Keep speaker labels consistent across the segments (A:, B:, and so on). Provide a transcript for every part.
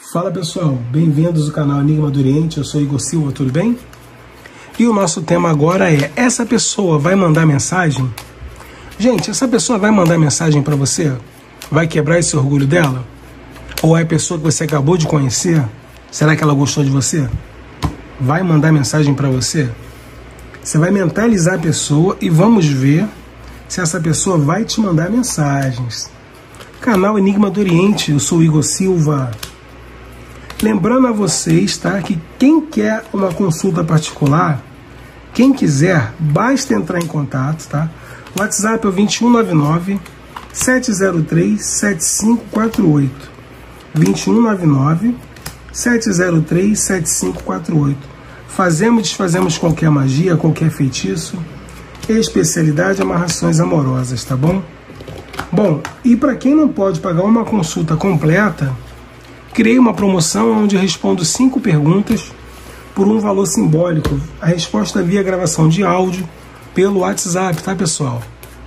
A: Fala pessoal, bem-vindos ao canal Enigma do Oriente, eu sou Igor Silva, tudo bem? E o nosso tema agora é, essa pessoa vai mandar mensagem? Gente, essa pessoa vai mandar mensagem para você? Vai quebrar esse orgulho dela? Ou é a pessoa que você acabou de conhecer? Será que ela gostou de você? Vai mandar mensagem para você? Você vai mentalizar a pessoa e vamos ver se essa pessoa vai te mandar mensagens. Canal Enigma do Oriente, eu sou Igor Silva. Lembrando a vocês, tá, que quem quer uma consulta particular, quem quiser, basta entrar em contato, tá? O WhatsApp é o 2199 703 7548. 2199 703 7548. Fazemos e desfazemos qualquer magia, qualquer feitiço. Especialidade amarrações amorosas, tá bom? Bom, e para quem não pode pagar uma consulta completa, criei uma promoção onde eu respondo 5 perguntas por um valor simbólico. A resposta via gravação de áudio pelo WhatsApp, tá pessoal?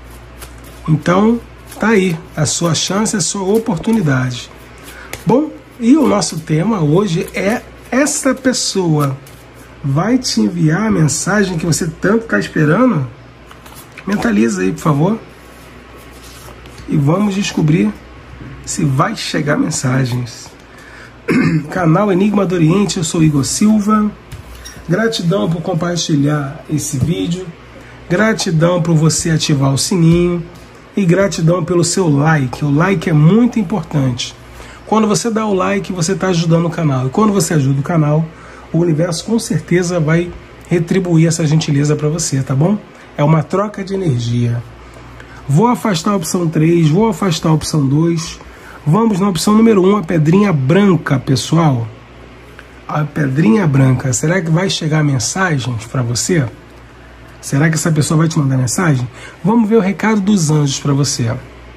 A: Então, tá aí a sua chance, a sua oportunidade. Bom, e o nosso tema hoje é essa pessoa vai te enviar a mensagem que você tanto está esperando? Mentaliza aí, por favor. E vamos descobrir se vai chegar mensagens. Canal Enigma do Oriente, eu sou Igor Silva. Gratidão por compartilhar esse vídeo. Gratidão por você ativar o sininho. E gratidão pelo seu like. O like é muito importante. Quando você dá o like, você está ajudando o canal. E quando você ajuda o canal, o universo com certeza vai retribuir essa gentileza para você, tá bom? É uma troca de energia. Vou afastar a opção 3, vou afastar a opção 2. Vamos na opção número 1, a pedrinha branca, pessoal. A pedrinha branca, será que vai chegar mensagens para você? Será que essa pessoa vai te mandar mensagem? Vamos ver o recado dos anjos para você.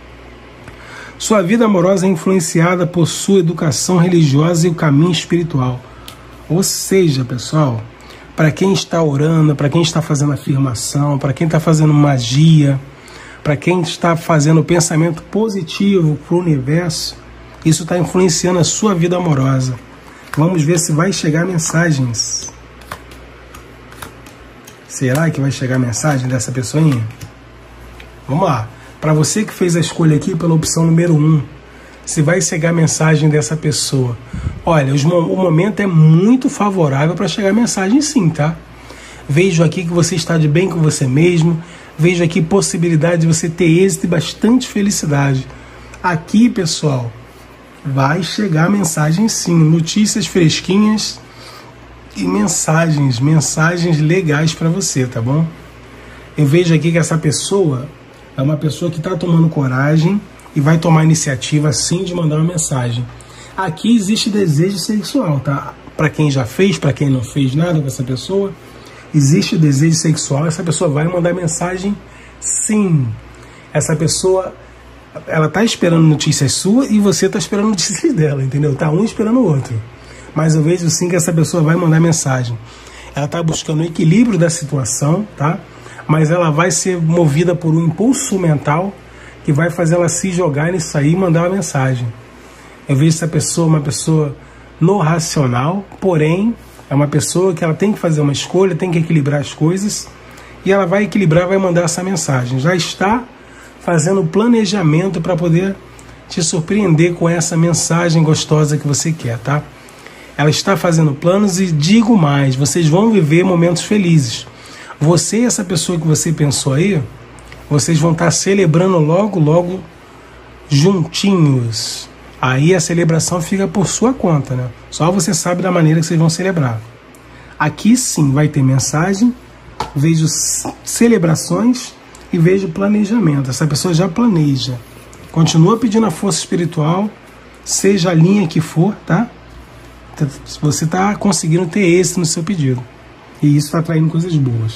A: Sua vida amorosa é influenciada por sua educação religiosa e o caminho espiritual. Ou seja, pessoal, para quem está orando, para quem está fazendo afirmação, para quem está fazendo magia, para quem está fazendo pensamento positivo para o universo, isso está influenciando a sua vida amorosa. Vamos ver se vai chegar mensagens. Será que vai chegar mensagem dessa pessoinha? Vamos lá. Para você que fez a escolha aqui pela opção número 1, se vai chegar mensagem dessa pessoa. Olha, o momento é muito favorável para chegar mensagem sim, tá? Vejo aqui que você está de bem com você mesmo. Vejo aqui possibilidade de você ter êxito e bastante felicidade. Aqui, pessoal, vai chegar mensagem sim. Notícias fresquinhas e mensagens legais para você, tá bom? Eu vejo aqui que essa pessoa é uma pessoa que está tomando coragem e vai tomar iniciativa sim de mandar uma mensagem. Aqui existe desejo sexual, tá? Para quem já fez, para quem não fez nada com essa pessoa, existe desejo sexual, essa pessoa vai mandar mensagem sim. Essa pessoa, ela tá esperando notícias suas e você tá esperando notícias dela, entendeu? Tá um esperando o outro. Mas eu vejo sim que essa pessoa vai mandar mensagem. Ela tá buscando o equilíbrio da situação, tá? Mas ela vai ser movida por um impulso mental que vai fazer ela se jogar nisso aí e mandar uma mensagem. Eu vejo essa pessoa uma pessoa no racional, porém é uma pessoa que ela tem que fazer uma escolha, tem que equilibrar as coisas, e ela vai equilibrar, vai mandar essa mensagem. Já está fazendo planejamento para poder te surpreender com essa mensagem gostosa que você quer, tá? Ela está fazendo planos e digo mais, vocês vão viver momentos felizes. Você e essa pessoa que você pensou aí, vocês vão estar celebrando logo juntinhos. Aí a celebração fica por sua conta, né? Só você sabe da maneira que vocês vão celebrar. Aqui sim vai ter mensagem, vejo celebrações e vejo planejamento. Essa pessoa já planeja. Continua pedindo a força espiritual, seja a linha que for, tá? Você está conseguindo ter êxito no seu pedido. E isso está atraindo coisas boas.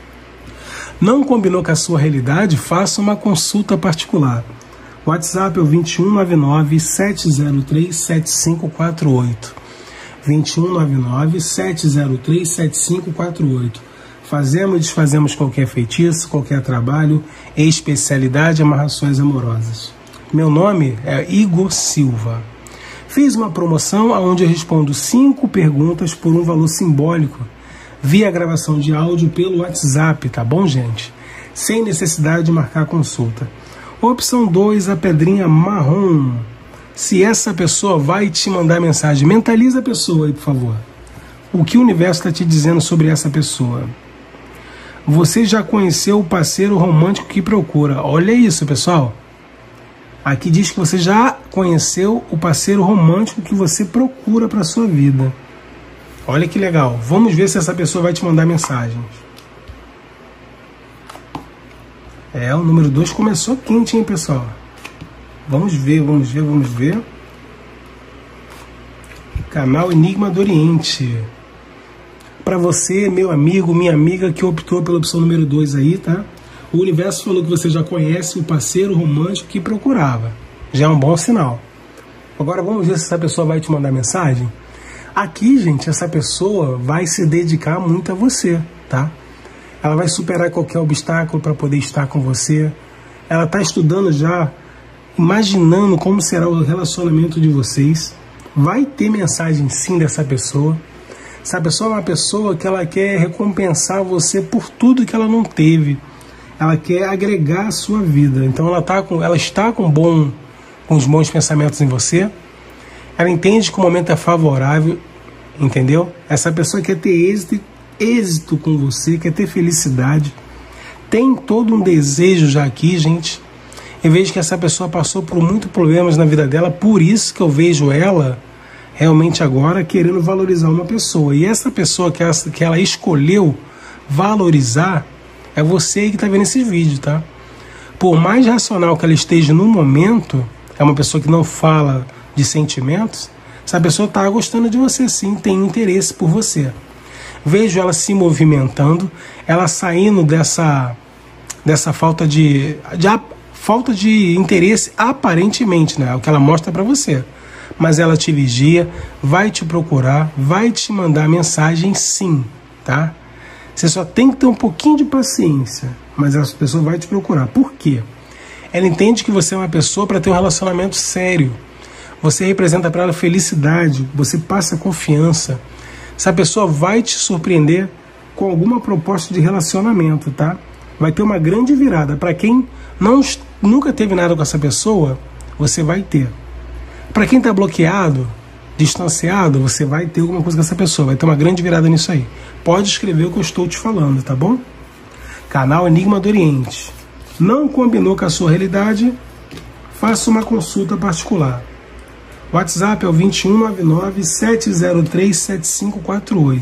A: Não combinou com a sua realidade? Faça uma consulta particular. O WhatsApp é o 2199 703 7548. 2199 703 7548. Fazemos e desfazemos qualquer feitiço, qualquer trabalho, especialidade amarrações amorosas. Meu nome é Igor Silva. Fiz uma promoção onde eu respondo 5 perguntas por um valor simbólico, via gravação de áudio pelo WhatsApp, tá bom, gente? Sem necessidade de marcar consulta. Opção 2, a pedrinha marrom. Se essa pessoa vai te mandar mensagem, mentaliza a pessoa aí, por favor. O que o universo está te dizendo sobre essa pessoa? Você já conheceu o parceiro romântico que procura. Olha isso, pessoal. Aqui diz que você já conheceu o parceiro romântico que você procura para a sua vida. Olha que legal. Vamos ver se essa pessoa vai te mandar mensagem. O número 2 começou quente, hein, pessoal? Vamos ver. Canal Enigma do Oriente. Para você, meu amigo, minha amiga, que optou pela opção número 2 aí, tá? O universo falou que você já conhece o parceiro romântico que procurava. Já é um bom sinal. Agora vamos ver se essa pessoa vai te mandar mensagem. Aqui, gente, essa pessoa vai se dedicar muito a você, tá? Ela vai superar qualquer obstáculo para poder estar com você. Ela está estudando já, imaginando como será o relacionamento de vocês. Vai ter mensagem sim dessa pessoa. Essa pessoa é uma pessoa que ela quer recompensar você por tudo que ela não teve. Ela quer agregar a sua vida. Então ela está com os bons pensamentos em você. Ela entende que o momento é favorável, entendeu? Essa pessoa quer ter êxito com você, quer ter felicidade. Tem todo um desejo já aqui, gente. Eu vejo que essa pessoa passou por muitos problemas na vida dela, por isso que eu vejo ela realmente agora querendo valorizar uma pessoa. E essa pessoa que ela escolheu valorizar é você que está vendo esse vídeo, tá? Por mais racional que ela esteja no momento, é uma pessoa que não fala de sentimentos, essa pessoa está gostando de você sim, tem interesse por você. Vejo ela se movimentando, ela saindo dessa falta de interesse, aparentemente, né? É o que ela mostra para você. Mas ela te vigia, vai te procurar, vai te mandar mensagem sim, tá? Você só tem que ter um pouquinho de paciência, mas essa pessoa vai te procurar. Por quê? Ela entende que você é uma pessoa para ter um relacionamento sério. Você representa para ela felicidade, você passa confiança. Essa pessoa vai te surpreender com alguma proposta de relacionamento, tá? Vai ter uma grande virada. Para quem nunca teve nada com essa pessoa, você vai ter. Para quem está bloqueado, distanciado, você vai ter alguma coisa com essa pessoa. Vai ter uma grande virada nisso aí. Pode escrever o que eu estou te falando, tá bom? Canal Enigma do Oriente. Não combinou com a sua realidade? Faça uma consulta particular. WhatsApp é o 2199-703-7548.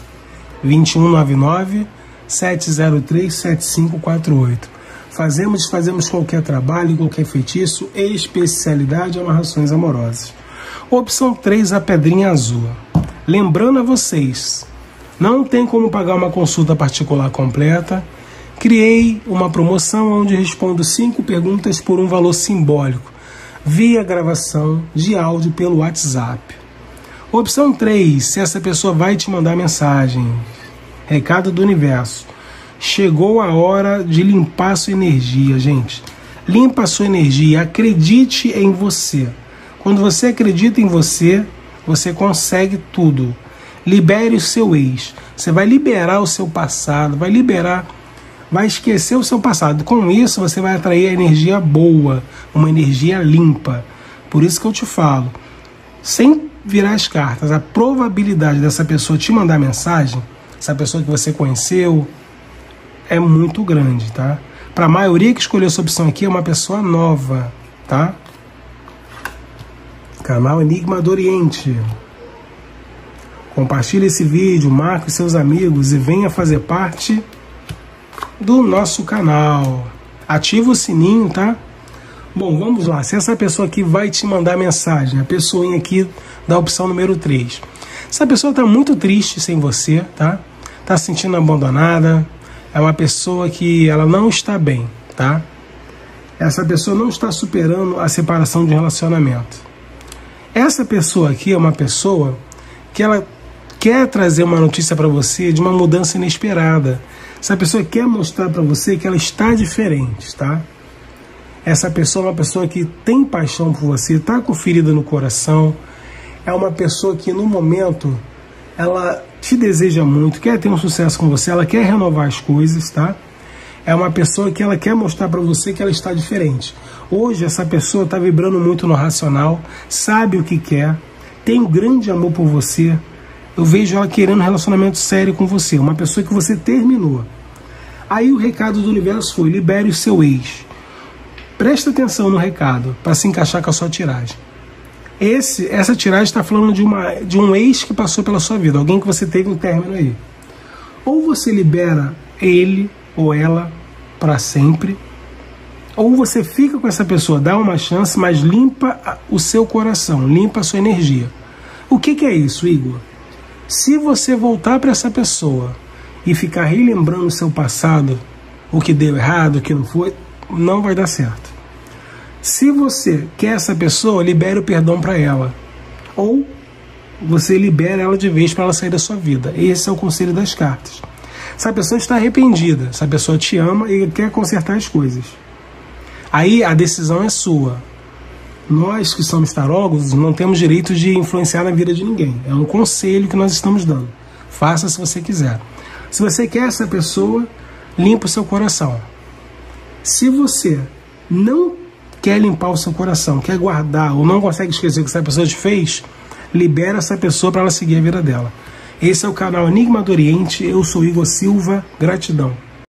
A: 2199-703-7548. Fazemos qualquer trabalho, qualquer feitiço, especialidade amarrações amorosas. Opção 3, a pedrinha azul. Lembrando a vocês, não tem como pagar uma consulta particular completa. Criei uma promoção onde respondo 5 perguntas por um valor simbólico, via gravação de áudio pelo WhatsApp. Opção 3, se essa pessoa vai te mandar mensagem. Recado do universo. Chegou a hora de limpar a sua energia, gente. Limpa a sua energia, acredite em você. Quando você acredita em você, você consegue tudo. Libere o seu ex. Você vai liberar o seu passado, vai esquecer o seu passado. Com isso, você vai atrair a energia boa, uma energia limpa. Por isso que eu te falo, sem virar as cartas, a probabilidade dessa pessoa te mandar mensagem, essa pessoa que você conheceu, é muito grande, tá? Para a maioria que escolheu essa opção aqui, é uma pessoa nova, tá? Canal Enigma do Oriente. Compartilhe esse vídeo, marque os seus amigos e venha fazer parte do nosso canal. Ativa o sininho, tá? Bom, vamos lá. Se essa pessoa aqui vai te mandar mensagem, a pessoinha aqui da opção número 3. Essa pessoa está muito triste sem você, tá? Está se sentindo abandonada. É uma pessoa que ela não está bem, tá? Essa pessoa não está superando a separação de um relacionamento. Essa pessoa aqui é uma pessoa que ela quer trazer uma notícia para você de uma mudança inesperada. Essa pessoa quer mostrar para você que ela está diferente, tá? Essa pessoa é uma pessoa que tem paixão por você, está com ferida no coração, é uma pessoa que no momento ela te deseja muito, quer ter um sucesso com você, ela quer renovar as coisas, tá? É uma pessoa que ela quer mostrar para você que ela está diferente. Hoje essa pessoa está vibrando muito no racional, sabe o que quer, tem um grande amor por você. Eu vejo ela querendo um relacionamento sério com você, uma pessoa que você terminou. Aí o recado do universo foi: libere o seu ex. Presta atenção no recado para se encaixar com a sua tiragem. Essa tiragem está falando de um ex que passou pela sua vida, alguém que você teve um término aí. Ou você libera ele ou ela para sempre, ou você fica com essa pessoa, dá uma chance, mas limpa o seu coração, limpa a sua energia. O que é isso, Igor? Se você voltar para essa pessoa e ficar relembrando o seu passado, o que deu errado, o que não foi, não vai dar certo. Se você quer essa pessoa, libere o perdão para ela. Ou você libera ela de vez para ela sair da sua vida. Esse é o conselho das cartas. Essa pessoa está arrependida, essa pessoa te ama e quer consertar as coisas. Aí a decisão é sua. Nós que somos tarólogos não temos direito de influenciar na vida de ninguém. É um conselho que nós estamos dando. Faça se você quiser. Se você quer essa pessoa, limpa o seu coração. Se você não quer limpar o seu coração, quer guardar ou não consegue esquecer o que essa pessoa te fez, libera essa pessoa para ela seguir a vida dela. Esse é o canal Enigma do Oriente. Eu sou Igor Silva. Gratidão.